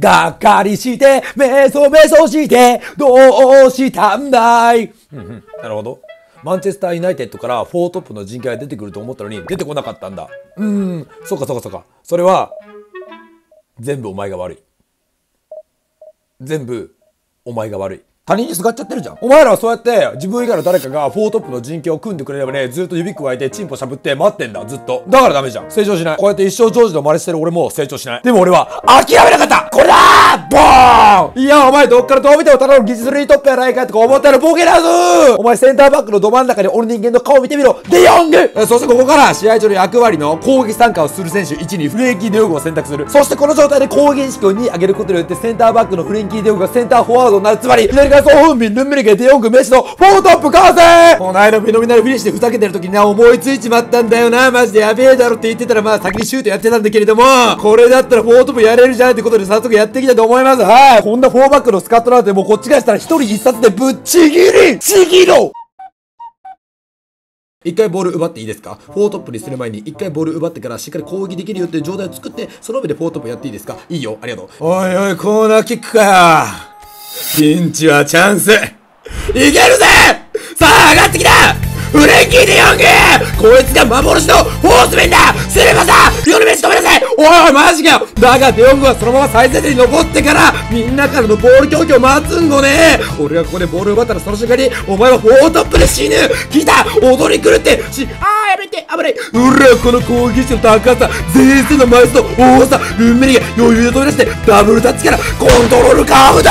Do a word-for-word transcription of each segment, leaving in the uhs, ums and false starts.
がっかりして、メソメソして、どうしたんだい。うんうん、なるほど。マンチェスターユナイテッドからフォートップの人権が出てくると思ったのに出てこなかったんだ。うーん、そっかそっかそっか。それは、全部お前が悪い。全部、お前が悪い。他人にすがっちゃってるじゃん。お前らはそうやって自分以外の誰かがフォートップの人権を組んでくれればね、ずっと指くわえてチンポしゃぶって待ってんだ、ずっと。だからダメじゃん。成長しない。こうやって一生ジョージの真似してる俺も成長しない。でも俺は諦めなかった。これだーボーン。いや、お前どっからどう見てもただの技術類トップやないかとか思ったらボケだぞー。お前センターバックのど真ん中に俺人間の顔見てみろ。デヨング。そしてここから試合中の役割の攻撃参加をする選手いちにフレンキー・デヨングを選択する。そしてこの状態で攻撃意識をに上げることによってセンターバックのフレンキー・デヨングがセンターフォワードになる。つまり左からソフンビン、ルンメリゲ、デヨング、メッシのフォートップ完成。この間フェノメナルフィニッシュでふざけてる時にな、思いついちまったんだよな。マジでやべえだろって言ってたら、まあ先にシュートやってたんだけれども、これだったらフォートップやれるじゃんってことで早速やっていきたいと思います。はい。こんなフォーバックのスカットなんてもうこっちがしたら一人一冊でぶっちぎりちぎろ。一回ボール奪っていいですか？フォートップにする前に一回ボール奪ってからしっかり攻撃できるよっていう状態を作って、その上でフォートップやっていいですか？いいよ、ありがとう。おいおい、コーナーキックかよ。ピンチはチャンス。いけるぜ。さあ、上がってきた。フレンキー・デヨング。こいつが幻のフォースメンだ。スルーパスだ。リオネルメッシ止めなさい。おいおい、マジかよ。だがデヨングはそのまま最前線に残ってからみんなからのボール供給を待つんごね。俺がここでボール奪ったらその瞬間にお前はフォートップで死ぬ。来た。踊り狂ってしあーやめて危ない。うらこの攻撃手の高さ、前線の枚数の多さ、ルンメリが余裕で飛び出してダブルタッチからコントロールカーブだ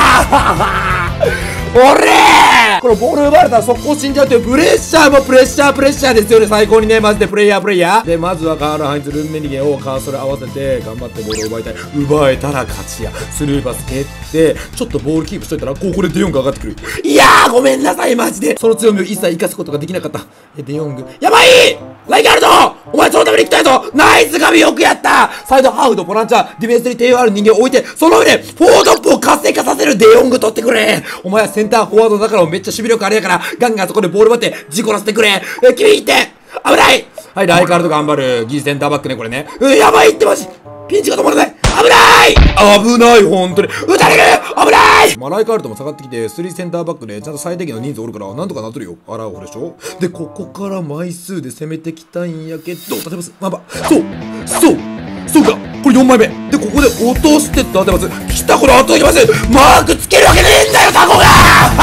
ー。おれー。このボール奪われたら速攻死んじゃうというプレッシャーもプレッシャープレッシャーですよね。最高にね、マジでプレイヤープレイヤーで、まずはカール・ハインズ・ルンメリゲをカーソル合わせて頑張ってボールを奪いたい。奪えたら勝ちや。スルーパス蹴ってちょっとボールキープしといたらここでデヨング上がってくる。いやーごめんなさいマジで。その強みを一切生かすことができなかった。えデヨングやばい。ライカルドお前そのために来たやぞ。ナイスガビよくやった。サイドハーフとボランチャーディフェンスに定評ある人間を置いて、その上でフォートップを活性化させるデヨング取ってくれ。お前はセンターフォワードだからめっちゃ守備力あれやからガンガンそこでボール待って事故らせてくれ。え君行って危ない。はい、ライカルド頑張る。ギーセンターバックねこれね。うん、やばいってマジピンチが止まらない。危ない危ない本当に撃たれる危ない。まあライカルドも下がってきてスリーセンターバックでちゃんと最低限の人数おるからなんとかなっとるよ。アラウホでしょ。でここから枚数で攻めてきたんやけど、立てますまあまあそうそうそうかこれよんまいめでここで落として立てます。来たことあっときます。マークつけるわけねえんだよタコが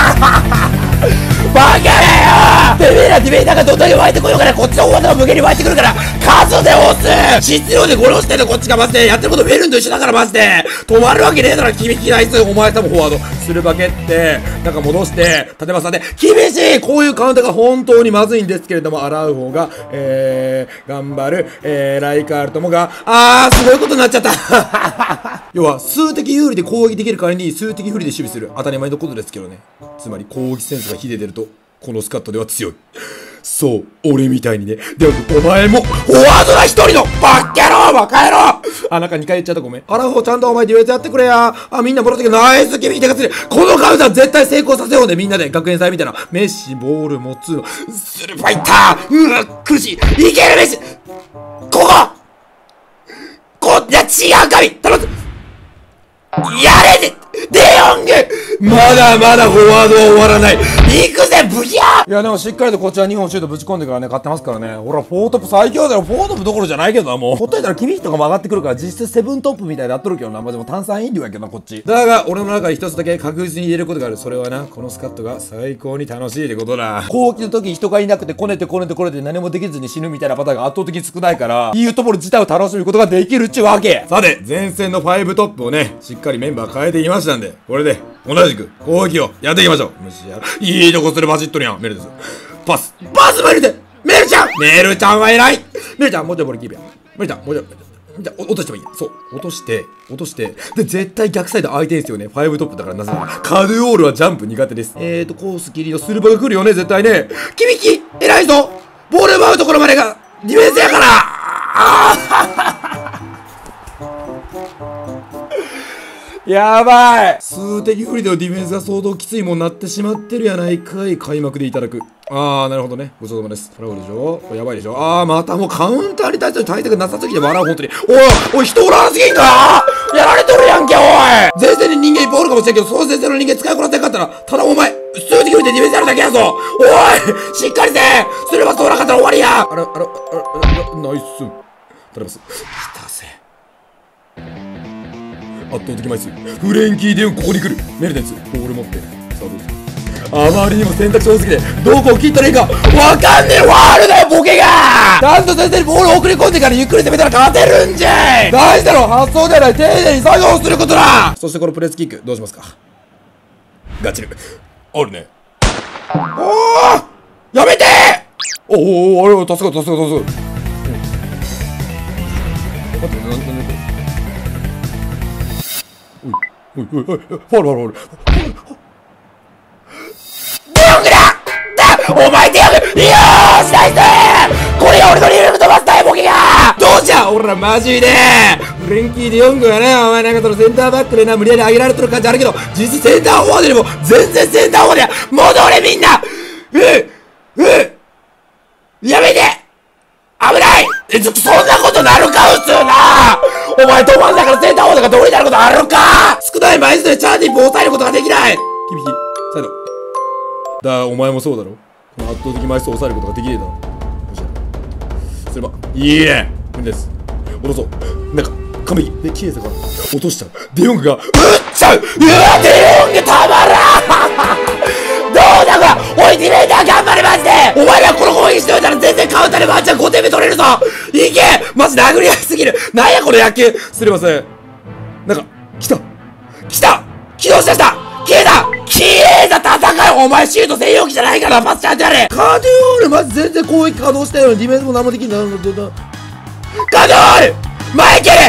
バカだよ。てめえらディベーターがどんだけ湧いてこようからこっちの方が無限に湧いてくるから数で押す。質量で殺してんのこっちがマジで。やってることフェルンと一緒だからマジで止まるわけねえだろ君気ないっす。お前多分フォワードするばけってなんか戻して立てますで厳しい。こういうカウンターが本当にまずいんですけれども、アラウホがえー頑張る。えーライカールトもがあーすごいことになっちゃった要は数的有利で攻撃できる代わりに数的不利で守備する当たり前のことですけどね。つまり攻撃センスが秀でてるとこのスカットでは強い。そう俺みたいにね。でもお前もフォワードな一人のバッキャローバカ野郎。あなんかにかい言っちゃったごめん。アラフォーちゃんとお前ディフェンスやってくれや。あみんなボロってけナイス君手がつる。このカウンター絶対成功させようねみんなで学園祭みたいな。メッシボール持つのスルーパイターうわ苦しい。いけるメッシこここいや違う神頼むやれでデヨングまだまだフォワードは終わらない。行くぜブヒャー。いやでもしっかりとこっちはにほんシュートぶち込んでからね勝ってますからね。ほらフォートップ最強だよ。フォートップどころじゃないけどな。もうほっといたら君人が曲がってくるから実質セブントップみたいになっとるけどな。まあでも炭酸飲料やけどなこっち。だが俺の中で一つだけ確実に言えることがある。それはなこのスカットが最高に楽しいってことだ。攻撃の時に人がいなくてこねてこねてこねて何もできずに死ぬみたいなパターンが圧倒的に少ないからいいところ自体を楽しむことができるっちゅうわけ。さて前線のファイブトップをねしっかりメンバー変えていきましたんで、これで同じく攻撃をやっていきましょう。むしやいいとこそれバチッとるやん。メルですパスパスも入れてメルちゃんメルちゃんは偉い。メルちゃんもうちょいボールキープや。メルちゃんもうちょいじゃ落としてもいい。そう落として落としてで絶対逆サイド空いてんすよね。ファイブトップだからなぜならカドゥオールはジャンプ苦手です。えーとコース切りのスルーパーが来るよね絶対ね。君き偉いぞ。ボール奪うところまでがディフェンスやからあやばい。数的不利でのディフェンスが相当きついもんなってしまってるやないかい。開幕でいただく。あーなるほどね。ごちそうさまです。トラブルでしょこれやばいでしょ。あーまたもうカウンターに対する対策なさすぎて笑う本当に。おいおい人おらんすぎんかやられとるやんけおいもしれんけど、その先生の人間使いこなせんかったら、ただお前、数的見てディフェンスやるだけやぞ。おいしっかりせえすれば通らなかったら終わりや。あら、あら、あら、あら、ナイス。頼ます。来たぜ。圧倒的枚数。フレンキー・デヨンここに来る。メルテンス、ボール持って。さあどうぞ。あまりにも選択肢多すぎて、どこを切ったらいいか、わかんねえワールだよ、ボケが。ちゃんと先生にボールを送り込んでからゆっくり攻めたら勝てるんじゃい。大事だろ、発想ではない、丁寧に作業をすることだ。そしてこのプレスキック、どうしますか。ガチル。あるね。おーやめておーおーおー、助かった、助かった、助かった。待って、なんで、なんでおい、おい、おい、おい、ファウル、ファウル、ファウル。デヨングだお前デヨングよーしナイスこれが俺のリルム飛ばすタイボケがどうじゃ俺らマジでフレンキー・デヨングはね、お前なんかそのセンターバックでな、無理やり上げられてる感じあるけど、実質センターフォワードでも全然センターフォワードや戻れみんなううやめて危ないえ、ちょっとそんなことなるか普通なお前止まんだからセンターフォワードがどうになることあるか少ない枚数でチャーティップを抑えることができない君ひ、サイドだ、お前もそうだろこの圧倒的枚数を抑えることができねえだろよしすればいいね無理です落とそうなんか完璧でキエザが落としちゃうデヨングが打っちゃううわデヨングたまらんどうだこれおいディフェンダー頑張れマジでお前らこの攻撃しておいたら全然カウンターでワンチャンごてんめ取れるぞいけマジ殴りやすぎるなんやこの野球すれませんなんか来た来た起動しましたキエザキエザ戦いお前シュート専用機じゃないからパスちゃんとやれカデオールマジ全然攻撃稼働したよディフェンスも何もできんだカデオール前蹴れ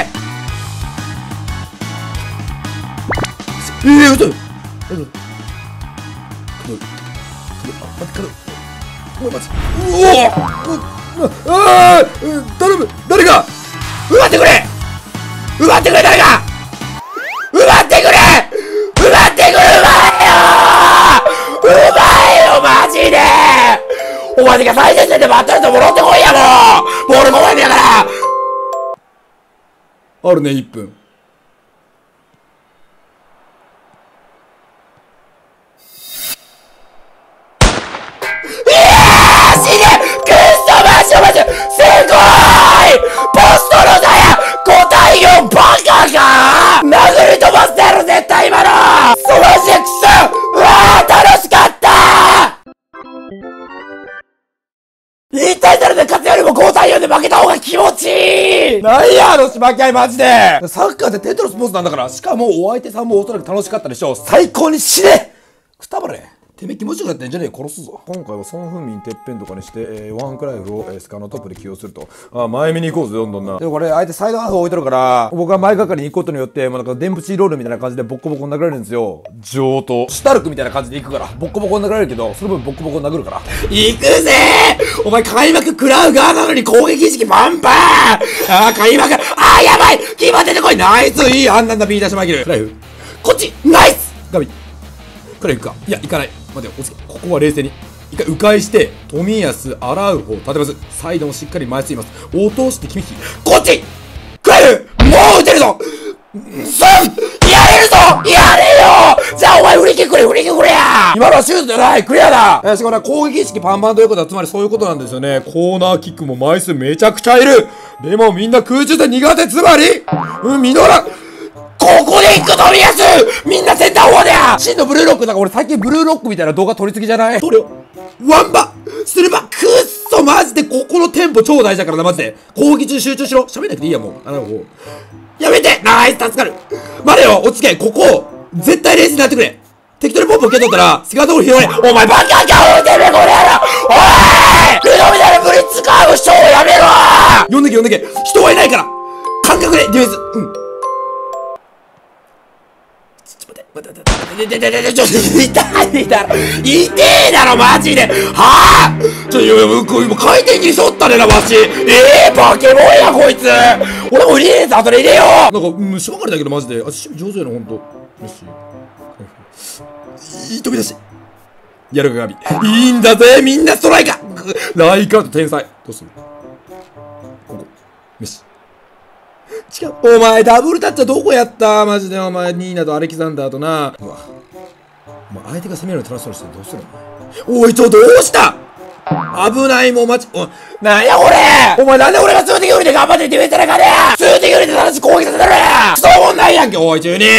ええー、嘘カデオールあ、待って、カデオールお前マジうおっああ頼む誰か奪ってくれ奪ってくれ誰か奪ってくれ奪ってくれ奪えよ奪えよマジでお前が最前線でバッタリと戻ってこいやもうボールこぼれてやからあるねいっぷんいやー死ねクソマジマジすごいポストの差やごたいよんバカか殴り飛ばしてやる絶対今のそのジェクションうわー楽しかったいちたいゼロで勝つよりもごたいよんで負けた方が気持ちいいなんやあのしばき合いマジでサッカーってテントのスポーツなんだからしかもお相手さんもおそらく楽しかったでしょう最高に死ねくたばれてめえ気持ちよくなってんじゃねえ殺すぞ今回はソン・フンミンてっぺんとかにして、えー、ワンクライフを、えー、スカのトップで起用するとあ前目に行こうぜどんどんなでもこれ相手サイドハーフ置いてるから僕が前がかりに行くことによってもうなんかデンプチーロールみたいな感じでボッコボコに殴られるんですよ上等シュタルクみたいな感じで行くからボッコボコに殴られるけどその分ボッコボコに殴るから行くぜーお前開幕食らう側なのに攻撃意識パンパンあー開幕あーやばいキーパー出てこいナイスいいあんなんだビーダーシマギルクライフこっちナイスガビこれ行くかいや行かない待てよ、ここは冷静に一回迂回して冨安、アラウホ、立てますサイドもしっかり前ついます落として君ひこっちクライフもう撃てるぞさんやれるぞやれよじゃあお前振り切ってくれ振り切ってくれや今のはシュートじゃないクリアだえしかも攻撃意識パンパンということはつまりそういうことなんですよねコーナーキックも枚数めちゃくちゃいるでもみんな空中戦苦手つまりうんミノラここで行く冨安みんなセンターフォワードや真のブルーロックだから俺最近ブルーロックみたいな動画撮りすぎじゃないそれをワンバすればくっそマジでここのテンポ超大事だからなマジで攻撃中集中しろ喋んなくていいやもうあのやめてナイス助かる待てよ落ち着けここ絶対冷静になってくれ適当にポンポン受け取ったらセカンドボール拾えお前バカかおてめえこれやろおいルドミナルブリッツカーブショーやめろ呼んでけ呼んでけ人はいないから感覚でディフェンスうん待って待って待って待って待ってちょっと痛いだろ痛えだろマジではぁちょっと今回転切りしとったねなマジええー、バケモンやこいつ俺も入れねえぞ後で入れようなんかうんしばかりだけどマジであ上手やなほんとよしいい飛び出しやるかガビいいんだぜみんなストライカーライカーと天才どうするここメッシ違う。お前、ダブルタッチはどこやったマジで、お前、ニーナとアレキサンダーとな。うわ。お前、相手が攻めるのトランスファーしてどうするの？おい、ちょ、どうした？危ない、もうマジ、おい、なんやこれ！お前なんで俺が数的有利で頑張ってディフェンスなかねや！数的有利で正しく攻撃させてるや！クソもんないやんけ、おい、中に！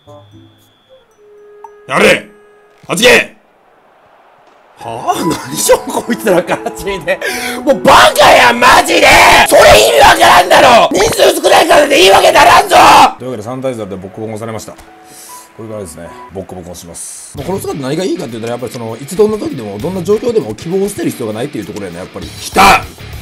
やれ！はちけ！はぁ、何しようこいつらからちで。もうバカやん、マジで！それ意味わからんだろ！人数少ないからって言い訳ならんぞ！というわけでさん対ゼロでボッコボコされました。これからですね、ボッコボコします。この姿何がいいかって言ったら、やっぱりその、いつどんな時でも、どんな状況でも希望を捨てる必要がないっていうところやね、やっぱり。来た！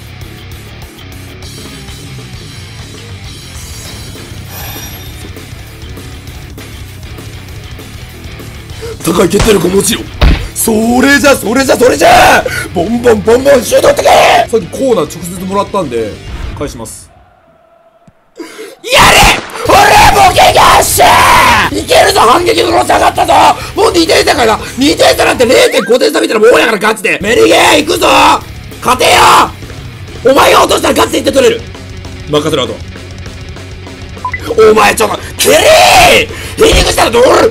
高い決定力を持ちよ。それじゃ、それじゃ、それじゃボンボンボンボンシュート打ってけ！さっきコーナー直接もらったんで、返します。やれ！俺ボケがっしゃー！いけるぞ、反撃のロス上がったぞ！もうにてん差からな！にてん差なんて れいてんご 点差みたいなもんやからガチで！メリゲー行くぞ！勝てよ！お前が落としたらガチでいって取れる！任せろ、あと。お前ちょっと、キリー！ヒーリングしたらどうる！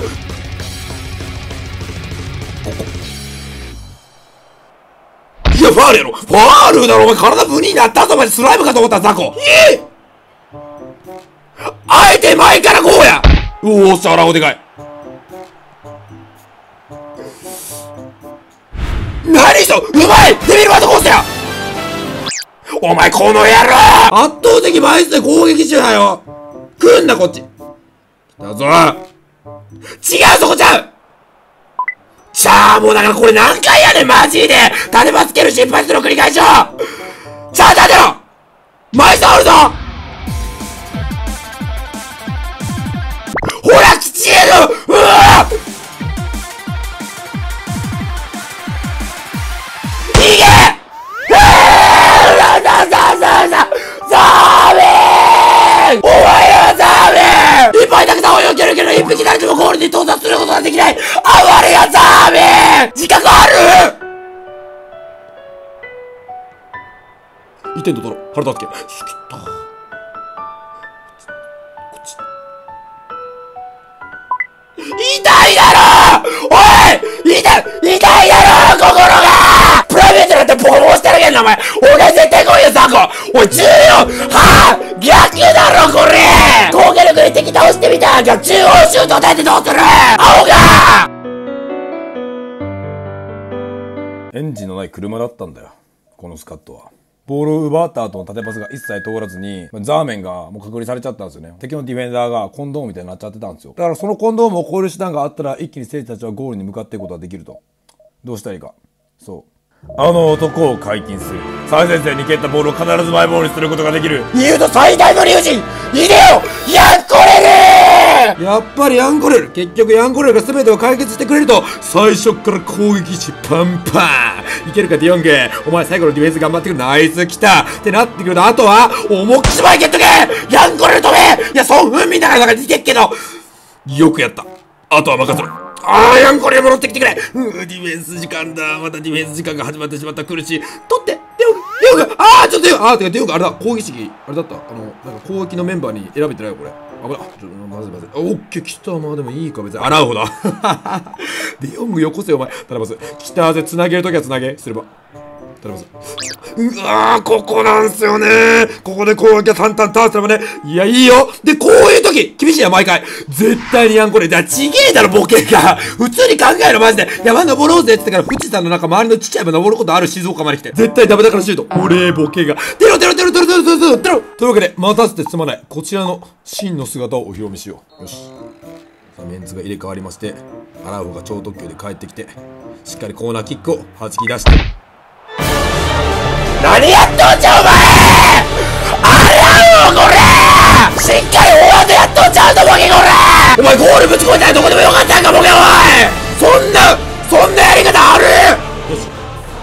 いや、ファールやろ！ファールだろ！お前体無になったぞ！お前スライムかと思ったザコ！えっ！あえて前からこうや！おお、しゃらおでかい。何しろうまい！デビルバートコースや！お前この野郎！圧倒的枚数で攻撃しなよ！来んなこっち！来たぞ！違うそこちゃう！ちゃあもうだからこれ何回やねんマジで！縦パつける失敗するの繰り返しよ！ちゃあ立てろ！枚数あるぞ！ほらきちえる！うわ！逃げ！うわ！ザザザザザザーメン！お前はザーメン！いっぱいたくさん泳げるけど一匹たりともゴールに到達することができない！哀れやザーメン！自覚ある！いってんと取ろう。腹立つけ。しきった。こっち。痛いだろ！おい！痛い！痛いだろ！心が！プライベートなんてボコボコしてるけんなお前！俺絶対来いよザコ！おいじゅうよん！はぁ！逆だろこれ！攻撃力で敵倒してみた！じゃあ中央シュート与えてどうする！青が！エンジンのない車だったんだよ。このスカットは。ボールを奪った後の縦パスが一切通らずに、ザーメンがもう隔離されちゃったんですよね。敵のディフェンダーがコンドームみたいになっちゃってたんですよ。だからそのコンドームを超える手段があったら、一気に選手たちはゴールに向かっていくことができると。どうしたらいいか。そう。あの男を解禁する。最前線に蹴ったボールを必ずマイボールにすることができる。言うと最大の龍神イデオヤンコレル！やっぱりヤンコレル。結局ヤンコレルが全てを解決してくれると、最初から攻撃しパンパンいけるかディヨング。お前最後のディフェンス頑張ってくる。ナイス来たってなってくると、あとは重くしまい蹴っとけヤンコレル止め！いや、ソンフンみたいなのが似てっけど、よくやった。あとは任せろ。あー、ヤンコレル戻ってきてくれ！うー、ディフェンス時間だ。またディフェンス時間が始まってしまった。苦しい。取ってディヨングディヨングあー、ちょっとディヨングあー、てかディヨングあれだ。攻撃式、あれだった。あの、なんか攻撃のメンバーに選べてないよ、これ。あ、これ、あ、ちょっと、まずいまずい。あ、オッケー、来た。まあでもいいか、別に。洗うほど。ディヨングよこせよ、お前。頼ます。来たぜ、繋げるときは繋げ。すれば。頼ます。うわー、ここなんすよねー。ここで攻撃が淡々とすればね。いや、いいよ。で、こういう時、厳しいや、毎回。絶対にヤンコレ。じゃあ、ちげえだろ、ボケが。普通に考えろ、マジで。山登ろうぜって言ってから、富士山の中、周りのちっちゃい山登ることある静岡まで来て。絶対ダメだからシュート。俺、ボケが。出ろ、出ろ、出ろ、出ろ、出ろ、出ろ、出ろ、出ろ。というわけで、待たせてすまない。こちらの真の姿をお披露目しよう。よし。さあ、メンツが入れ替わりまして、アラウホが超特急で帰ってきて、しっかりコーナーキックを弾き出して。何やっとんじゃお前！あらうこれ！しっかり大技やっとんちゃうぞボケこれ！お前ゴールぶち込みたいどこでもよかったんかボケおい！そんなそんなやり方ある！よし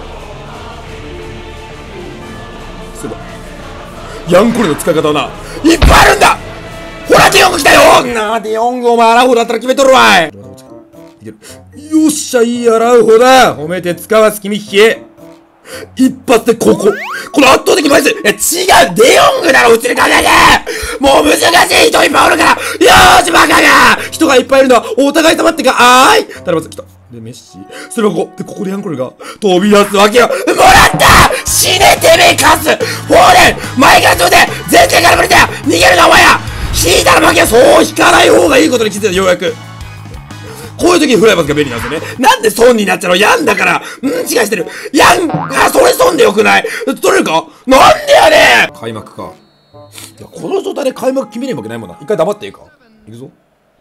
そうだヤンコレの使い方はないっぱいあるんだ！ほらディヨング来たよ！なあディヨングお前アラウホだったら決めとるわい！いけるよっしゃいいアラウホだ！褒めて使わす君引き一発でここ。この圧倒的枚数。いや、違う。デヨングだろ、うちに考えて。もう難しい人いっぱいおるから。よーし、バカが人がいっぱいいるのはお互い様ってか、あーい。頼むぞ、来た。で、メッシ。それをここ。で、ここでヤンコルが飛び出すわけよ。もらった死ねてめえカスフォーレン前から飛んで全然からぶれたよ逃げるなお前や引いたら負けやそう引かない方がいいことに気づいたようやく。こういう時にフライパスが便利なんですよね。なんで損になっちゃうのヤンだから。うん違いしてる。ヤンあ、それ損でよくない取れるかなんでやねん開幕か。いや、この状態で開幕決めれるわけないもんな。一回黙っていいかいくぞ。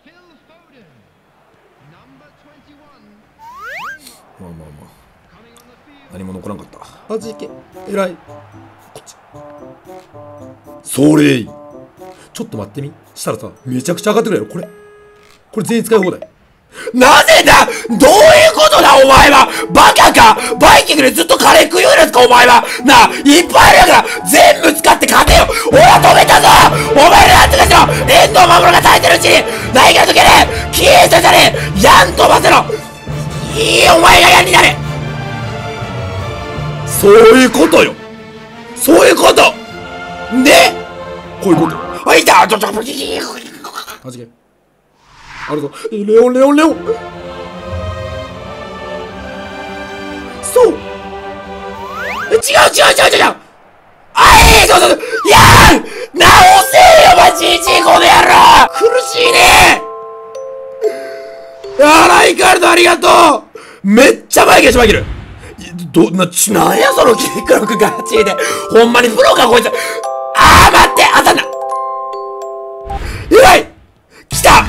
まあまあまあ。何も残らんかった。はじけ。えらい。こっち。それいい。ちょっと待ってみ。したらさ、めちゃくちゃ上がってくれよ。これ。これ全員使い放題。なぜだどういうことだお前はバカかバイキングでずっとカレー食いようですかお前はなあ、いっぱいあるやから全部使って勝てよ俺は止めたぞお前らなんとかしろ遠藤守が耐えてるうちにないから解けねえ消えたじゃねえヤン飛ばせろいいお前がヤンになれそういうことよそういうことねこういうことあ、いたちょちょはじけあるぞレオンレオンレオンそう違う違う違う違う違うあいそうそういやー直せよマジジこの野郎苦しいねあライカルドありがとうめっちゃ前消しマイケルど、な、ち、なんやそのキックロックガチでほんまにプロかこいつあー待って当たんなやばい来た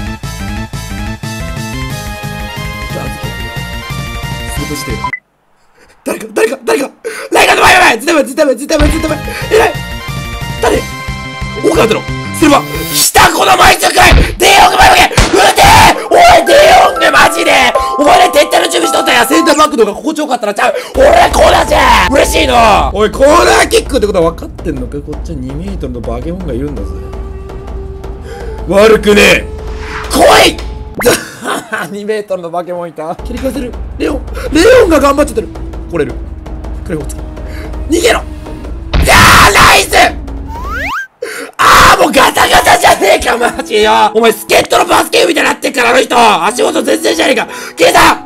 して誰か誰か誰かライカーの前やばい絶対前絶対前絶対前絶対前えらい誰岡田のそれは下この枚数くらいデヨング前向け撃ておいデヨングマジでお前ね撤退の準備しとったんやセンターバックのが心地よかったらちゃう俺こうだぜ嬉しいのおいコーナーキックってことは分かってんのかこっちににメートルのバケモンがいるんだぜ悪くねえ来いにメートルのバケモンいた切り返せるレオンレオンが頑張っちゃってる来れるクレホつき逃げろじゃあナイスあーもうガタガタじゃねえかマジよお前助っ人のバスケ部みたいになってっからあの人足元全然じゃねえか消えた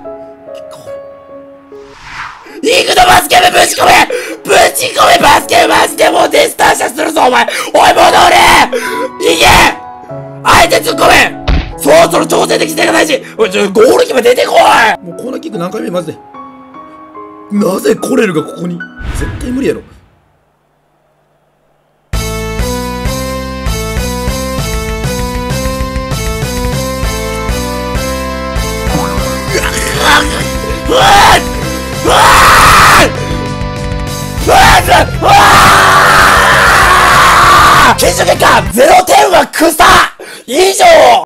行くのバスケ部ぶち込めぶち込めバスケ部マジでもうデスター射するぞお前おい戻れ逃げ相手突っ込めそろそろ調整的姿勢が大事おいちょゴールキーパー出てこいもうコーナーキック何回目マジでなぜコレルがここに絶対無理やろうわうわうわ検証結果ゼロてんは草以上